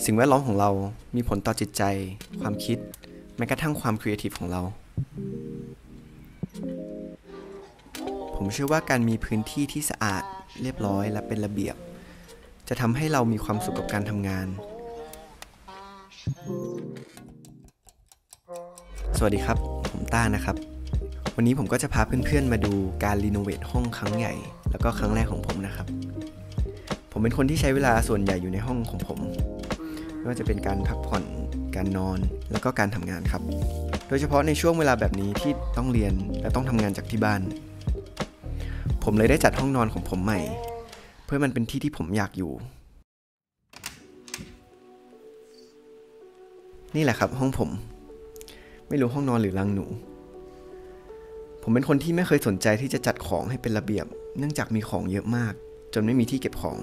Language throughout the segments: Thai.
สิ่งแวดล้อมของเรามีผลต่อจิตใจความคิดแม้กระทั่งความครีเอทีฟของเราผมเชื่อว่าการมีพื้นที่ที่สะอาดเรียบร้อยและเป็นระเบียบจะทำให้เรามีความสุขกับการทำงานสวัสดีครับผมต้านะครับวันนี้ผมก็จะพาเพื่อนๆมาดูการรีโนเวทห้องครั้งใหญ่แล้วก็ครั้งแรกของผมนะครับผมเป็นคนที่ใช้เวลาส่วนใหญ่อยู่ในห้องของผมไม่ว่าจะเป็นการพักผ่อนการนอนแล้วก็การทำงานครับโดยเฉพาะในช่วงเวลาแบบนี้ที่ต้องเรียนและต้องทำงานจากที่บ้านผมเลยได้จัดห้องนอนของผมใหม่เพื่อมันเป็นที่ที่ผมอยากอยู่นี่แหละครับห้องผมไม่รู้ห้องนอนหรือรังหนูผมเป็นคนที่ไม่เคยสนใจที่จะจัดของให้เป็นระเบียบเนื่องจากมีของเยอะมากจนไม่มีที่เก็บของ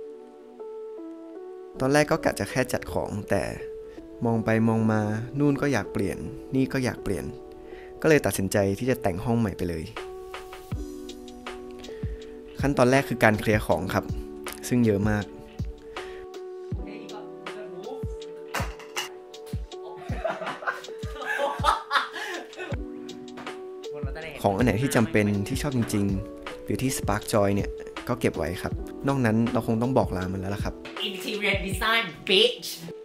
ตอนแรกก็กะจะแค่จัดของแต่มองไปมองมานู่นก็อยากเปลี่ยนนี่ก็อยากเปลี่ยนก็เลยตัดสินใจที่จะแต่งห้องใหม่ไปเลยขั้นตอนแรกคือการเคลียร์ของครับซึ่งเยอะมากของอันไหนที่จำเป็นที่ชอบจริงๆหรือที่ Spark Joy เนี่ยก็เก็บไว้ครับนอกนั้นเราคงต้องบอกลามันแล้วล่ะครับ Interior Design bitch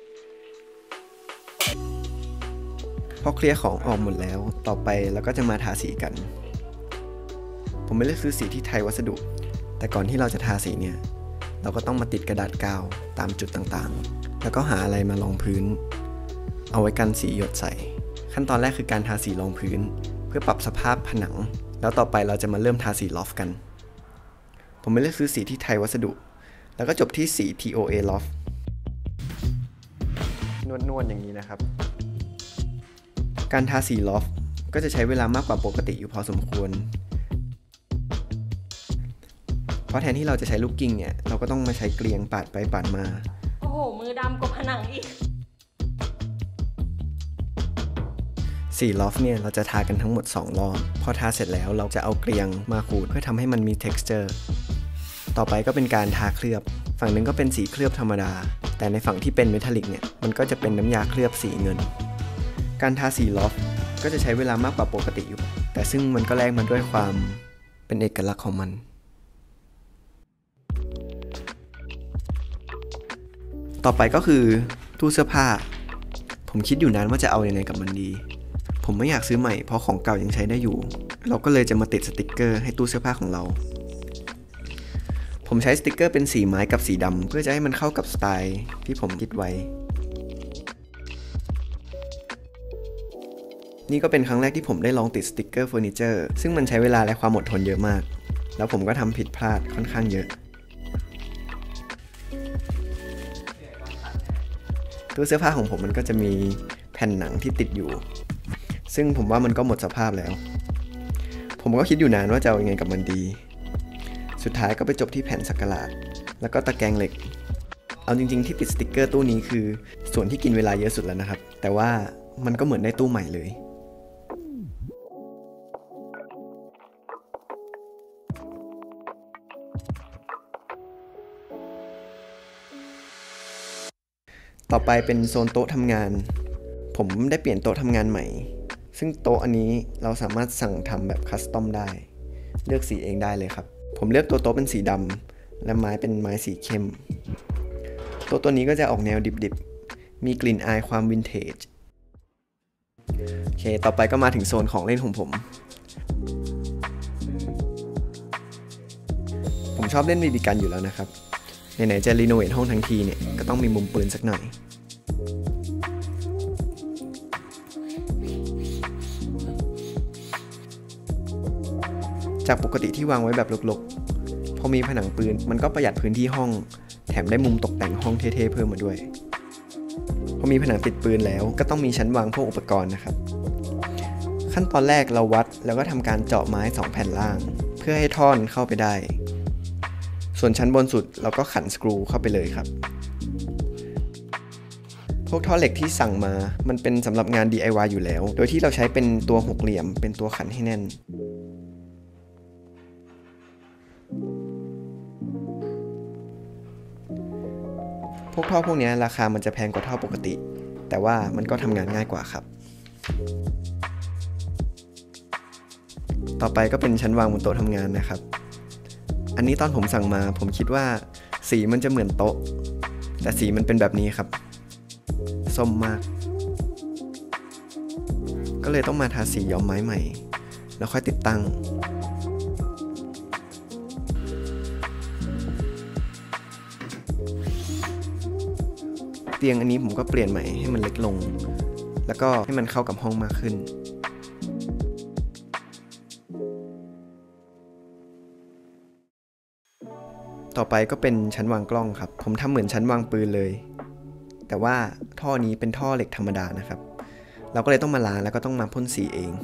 พอเคลียร์ของออกหมดแล้วต่อไปเราก็จะมาทาสีกันผมไม่เลือกซื้อสีที่ไทยวัสดุแต่ก่อนที่เราจะทาสีเนี่ยเราก็ต้องมาติดกระดาษกาวตามจุดต่างๆแล้วก็หาอะไรมารองพื้นเอาไว้กันสีหยดใส่ขั้นตอนแรกคือการทาสีรองพื้นเพื่อปรับสภาพผนังแล้วต่อไปเราจะมาเริ่มทาสีลอฟกันผมไม่เลือกซื้อสีที่ไทยวัสดุแล้วก็จบที่สี TOA Loft นวลๆอย่างนี้นะครับการทาสีลอฟก็จะใช้เวลามากกว่าปกติอยู่พอสมควรเพราะแทนที่เราจะใช้ลูกกิ้งเนี่ยเราก็ต้องมาใช้เกลียงปาดไปปาดมาโอ้โหมือดำกว่าผนังอีกสีลอฟเนี่ยเราจะทากันทั้งหมด2รอบพอทาเสร็จแล้วเราจะเอาเกลียงมาขูดเพื่อทำให้มันมี texture ต่อไปก็เป็นการทาเคลือบฝั่งหนึ่งก็เป็นสีเคลือบธรรมดาแต่ในฝั่งที่เป็นเมทัลลิกเนี่ยมันก็จะเป็นน้ำยาเคลือบสีเงินการทาสีลอฟก็จะใช้เวลามากกว่าปกติอยู่แต่ซึ่งมันก็แลกมาด้วยความเป็นเอกลักษณ์ของมันต่อไปก็คือตู้เสื้อผ้าผมคิดอยู่นานว่าจะเอายังไงกับมันดีผมไม่อยากซื้อใหม่เพราะของเก่ายังใช้ได้อยู่เราก็เลยจะมาติดสติกเกอร์ให้ตู้เสื้อผ้าของเราผมใช้สติกเกอร์เป็นสีไม้กับสีดำเพื่อจะให้มันเข้ากับสไตล์ที่ผมคิดไว้นี่ก็เป็นครั้งแรกที่ผมได้ลองติดสติกเกอร์เฟอร์นิเจอร์ซึ่งมันใช้เวลาและความอดทนเยอะมากแล้วผมก็ทำผิดพลาดค่อนข้างเยอะตู้เสื้อผ้าของผมมันก็จะมีแผ่นหนังที่ติดอยู่ซึ่งผมว่ามันก็หมดสภาพแล้วผมก็คิดอยู่นานว่าจะเอายังไงกับมันดีสุดท้ายก็ไปจบที่แผ่นสักหลาดแล้วก็ตะแกรงเหล็กเอาจริงๆที่ติดสติกเกอร์ตู้นี้คือส่วนที่กินเวลาเยอะสุดแล้วนะครับแต่ว่ามันก็เหมือนได้ตู้ใหม่เลยต่อไปเป็นโซนโต๊ะทำงานผมได้เปลี่ยนโต๊ะทำงานใหม่ซึ่งโต๊ะอันนี้เราสามารถสั่งทำแบบคัสตอมได้เลือกสีเองได้เลยครับผมเลือกตัวโต๊ะเป็นสีดำและไม้เป็นไม้สีเข้มตัวนี้ก็จะออกแนวดิบๆมีกลิ่นอายความวินเทจโอเคต่อไปก็มาถึงโซนของเล่นของผมชอบเล่นบีบีกันอยู่แล้วนะครับไหนๆจะรีโนเวทห้องทั้งทีเนี่ยก็ต้องมีมุมปืนสักหน่อยจากปกติที่วางไว้แบบรกๆพอมีผนังปืนมันก็ประหยัดพื้นที่ห้องแถมได้มุมตกแต่งห้องเท่ๆเพิ่มมาด้วยพอมีผนังติดปืนแล้วก็ต้องมีชั้นวางพวกอุปกรณ์นะครับขั้นตอนแรกเราวัดแล้วก็ทำการเจาะไม้2แผ่นล่างเพื่อให้ท่อนเข้าไปได้ส่วนชั้นบนสุดเราก็ขันสกรูเข้าไปเลยครับพวกท่อเหล็กที่สั่งมามันเป็นสำหรับงาน DIY อยู่แล้วโดยที่เราใช้เป็นตัวหกเหลี่ยมเป็นตัวขันให้แน่น พพวกท่อพวกนี้ราคามันจะแพงกว่าท่อปกติแต่ว่ามันก็ทำงานง่ายกว่าครับต่อไปก็เป็นชั้นวางบนโต๊ะทำงานนะครับอันนี้ตอนผมสั่งมาผมคิดว่าสีมันจะเหมือนโต๊ะแต่สีมันเป็นแบบนี้ครับส้มมากก็เลยต้องมาทาสีย้อมไม้ใหม่แล้วค่อยติดตั้งเตียงอันนี้ผมก็เปลี่ยนใหม่ให้มันเล็กลงแล้วก็ให้มันเข้ากับห้องมากขึ้นต่อไปก็เป็นชั้นวางกล้องครับผมทำเหมือนชั้นวางปืนเลยแต่ว่าท่อนี้เป็นท่อเหล็กธรรมดานะครับเราก็เลยต้องมาล้างแล้วก็ต้องมาพ่นสีเอง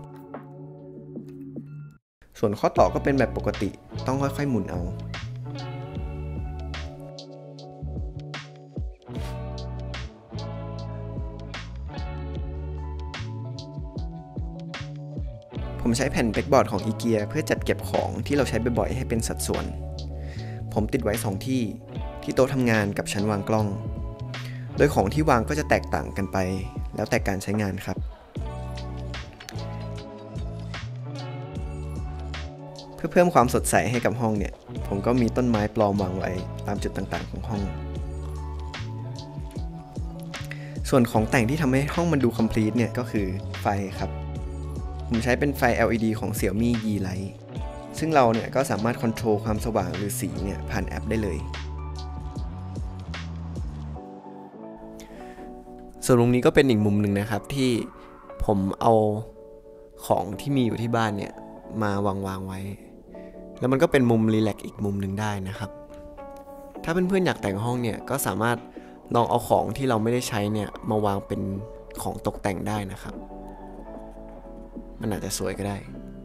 ส่วนข้อต่อก็เป็นแบบปกติต้องค่อยๆหมุนเอาผมใช้แผ่นเบกบอร์ดของอีเกียเพื่อจัดเก็บของที่เราใช้บ่อยๆให้เป็นสัดส่วนผมติดไว้2ที่โต๊ะทำงานกับชั้นวางกล้องโดยของที่วางก็จะแตกต่างกันไปแล้วแต่การใช้งานครับเพื่อเพิ่มความสดใสให้กับห้องเนี่ยผมก็มีต้นไม้ปลอมวางไว้ตามจุดต่างๆของห้องส่วนของแต่งที่ทำให้ห้องมันดู complete เนี่ยก็คือไฟครับผมใช้เป็นไฟ LED ของ Xiaomi Yeelight ซึ่งเราเนี่ยก็สามารถคอนโทรลความสว่างหรือสีเนี่ยผ่านแอปได้เลยส่วนตรงนี้ก็เป็นอีกมุมหนึ่งนะครับที่ผมเอาของที่มีอยู่ที่บ้านเนี่ยมาวางไว้แล้วมันก็เป็นมุมรีแลกซ์อีกมุมหนึ่งได้นะครับถ้าเพื่อนๆอยากแต่งห้องเนี่ยก็สามารถลองเอาของที่เราไม่ได้ใช้เนี่ยมาวางเป็นของตกแต่งได้นะครับมันอาจจะสวยก็ได้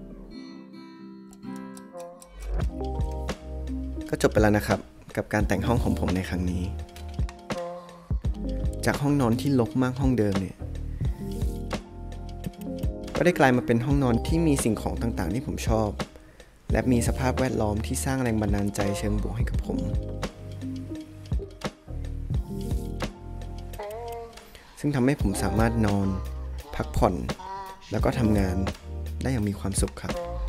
ก็จบไปแล้วนะครับกับการแต่งห้องของผมในครั้งนี้จากห้องนอนที่รกมากห้องเดิมเนี่ยก็ได้กลายมาเป็นห้องนอนที่มีสิ่งของต่างๆที่ผมชอบและมีสภาพแวดล้อมที่สร้างแรงบันดาลใจเชิงบวกให้กับผมซึ่งทำให้ผมสามารถนอนพักผ่อนแล้วก็ทำงานได้อย่างมีความสุขครับ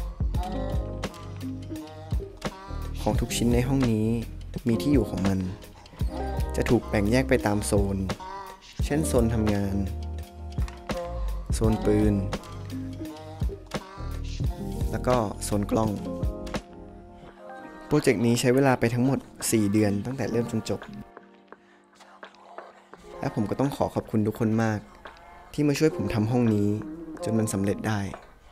ของทุกชิ้นในห้องนี้มีที่อยู่ของมันจะถูกแบ่งแยกไปตามโซนเช่นโซนทำงานโซนปืนแล้วก็โซนกล้องโปรเจกต์นี้ใช้เวลาไปทั้งหมด4 เดือนตั้งแต่เริ่มจนจบและผมก็ต้องขอบคุณทุกคนมากที่มาช่วยผมทำห้องนี้จนมันสำเร็จได้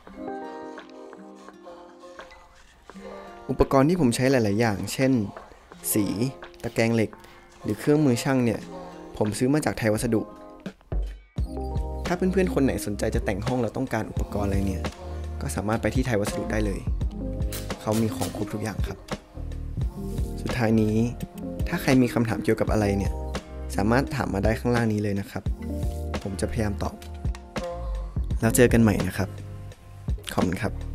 อุปกรณ์ที่ผมใช้หลายๆอย่างเช่นสีตะแกรงเหล็กหรือเครื่องมือช่างเนี่ยผมซื้อมาจากไทยวัสดุถ้าเพื่อนๆคนไหนสนใจจะแต่งห้องแล้วต้องการอุปกรณ์อะไรเนี่ยก็สามารถไปที่ไทยวัสดุได้เลยเขามีของครบทุกอย่างครับสุดท้ายนี้ถ้าใครมีคำถามเกี่ยวกับอะไรเนี่ยสามารถถามมาได้ข้างล่างนี้เลยนะครับผมจะพยายามตอบแล้วเจอกันใหม่นะครับขอบคุณครับ